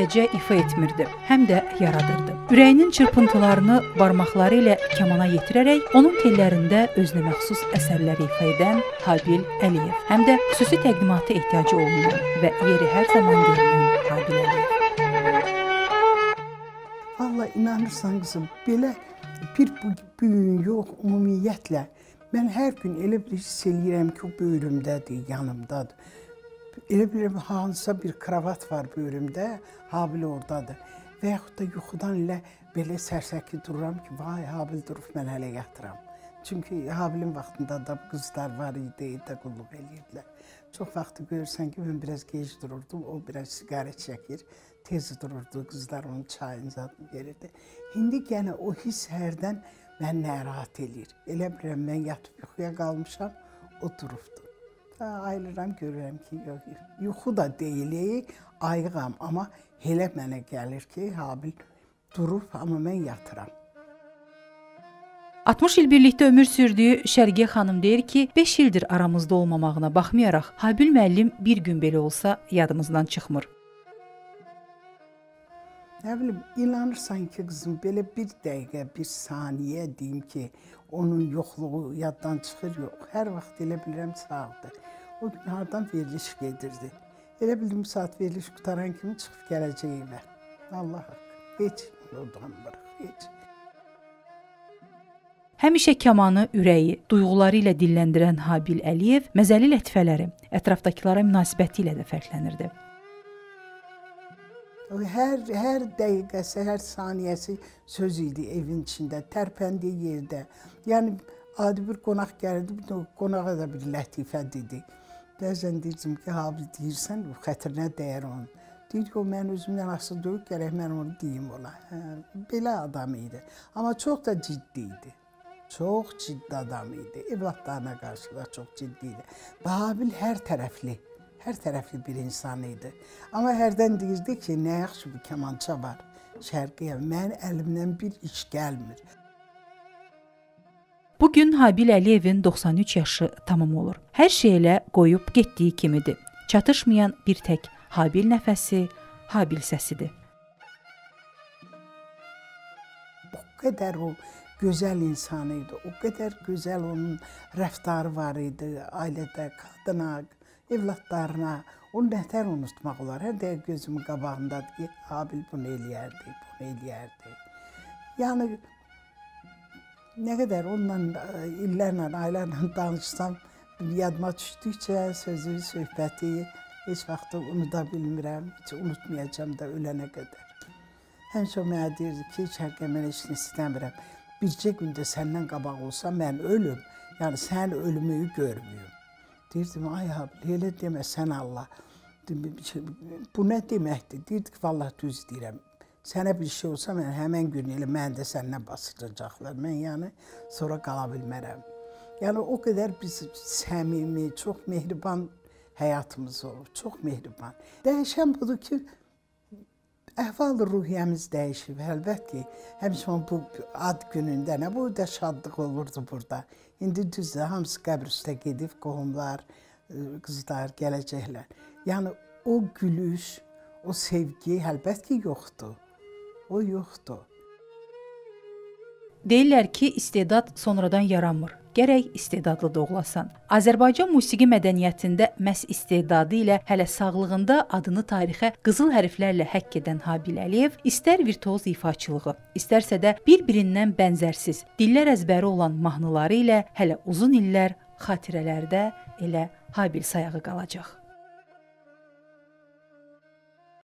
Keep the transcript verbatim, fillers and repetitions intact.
sadəcə ifa etmirdi, həm də yaradırdı. Ürəyinin çırpıntılarını barmaqları ilə kamana yetirərək onun tellərində özünə məxsus əsərləri ifa edən Habil Əliyev, həm də xüsusi təqdimata ehtiyacı olmayan və yeri hər zaman görünən Habil Əliyev. Vallahi inanırsan qızım, belə bir büyün yox, ümumiyyətlə mən hər gün elə bir hiss eləyirəm ki, o böyrümdədir, yanımdadır. Elə bilirəm, hansısa bir kravat var böyrümdə, Habil oradadır. Və yaxud da yuxudan elə belə sərsəki dururam ki, vay, Habil durub, mən hələ yatıram. Çünki Habilin vaxtında da qızlar var idi, evdə qulluq eləyirdilər. Çox vaxtı görürsən ki, mən biraz gec dururdum, o biraz siqaret çəkir, tez dururdu, qızlar onun çayını zadını verirdi. İndi yenə o hiss hərdən mən narahat eləyir. Elə bilirəm, mən yatıb yuxuya qalmışam, o durubdur. Ayılıram, görürəm ki, yuxu da deyil, ayığam, amma elə mənə gəlir ki, Habil durub, amma mən yatıram. altmış il birlikdə ömür sürdüyü Şərqiyə xanım deyir ki, beş ildir aramızda olmamağına baxmayaraq, Habil müəllim bir gün belə olsa yadımızdan çıxmır. Nə bilim, inanırsan ki, qızım, belə bir dəqiqə, bir saniyə deyim ki, onun yoxluğu yaddan çıxır, yox. Hər vaxt elə bilirəm sağdır. O gün hardan veriliş gedirdi. Elə bildim, saat veriliş qutaran kimi çıxıb gələcək evə. Allah haqqı, heç udanmırıq, heç. Həmişə kamanı, ürəyi, duyğuları ilə dilləndirən Habil Əliyev məzəli lətifələri, ətrafdakılara münasibəti ilə də fərqlənirdi. Hər, hər dəqiqəsi, hər saniyəsi söz idi evin içində, tərpəndiyi yerdə. Yəni, adi bir qonaq gəlirdi, qonağa da bir lətifə dedi. Bəzən deyirdim ki, Habil deyirsən, xətrinə dəyər onun. Deyir ki, o mən özümdən asıl deyil, gərək mən onu deyim ona. Hə, belə adam idi. Amma çox da ciddi idi. Çox ciddi adam idi. Evlatlarına qarşı da çox ciddi idi. Və Habil hər tərəfli. Hər tərəfli bir insan idi. Amma hərdən deyirdi ki, nə yaxşı bir kamança var Şərqiyə, mən əlimdən bir iş gəlmir. Bugün Habil Əliyevin doxsan üç yaşı tamam olur. Hər şey elə qoyub getdiyi kimidir. Çatışmayan bir tək Habil nəfəsi, Habil səsidir. O qədər o gözəl insan idi, o qədər gözəl onun rəftarı var idi, ailədə, qadına, evlatlarına, onu nətər unutmaq olar. Hər dəqiq gözümün qabağındadır ki, Habil bunu eləyərdi, bunu eləyərdi. Yəni, nə qədər onunla, illərlə, aylarla danışsam, yadıma düşdükcə sözü, söhbəti heç vaxt unuda bilmirəm, heç unutmayacam da ölənə qədər. Həmişə o mənə deyirdi ki, Şərqiyə mən heç nə istəmirəm. Bircə gündə səndən qabaq olsa mən ölüm, yəni sən ölümü görmüyüm. Deyirdim, ay Habil, elə demə sən Allah. Bu nə deməkdir? Deyirdi ki, vallahi düz deyirəm. Sənə bir şey olsa, mən həmən gün elə mən də səndən basıracaqlar. Mən yəni sonra qala bilmərəm. Yəni o qədər biz səmimi, çox mehriban həyatımız olur. Çox mehriban. Dəyişən budur ki, əhval-ruhiyyəmiz dəyişib. Əlbət ki, həmişə bu ad günündə nə bu da şadlıq olurdu burada. İndi düzdür, hamısı qəbr üstə gedib, qohumlar, qızlar gələcəklər. Yəni o gülüş, o sevgi əlbət ki, yoxdur. O yoxdur. Deyirlər ki, istedad sonradan yaranmır. Gərək istedadlı doğulasan. Azərbaycan musiqi mədəniyyətində məhz istedadı ilə hələ sağlığında adını tarixə qızıl hərflərlə həkk edən Habil Əliyev istər virtuoz ifaçılığı, istərsə də bir-birindən bənzərsiz, dillər əzbəri olan mahnıları ilə hələ uzun illər xatirələrdə elə Habil sayağı qalacaq.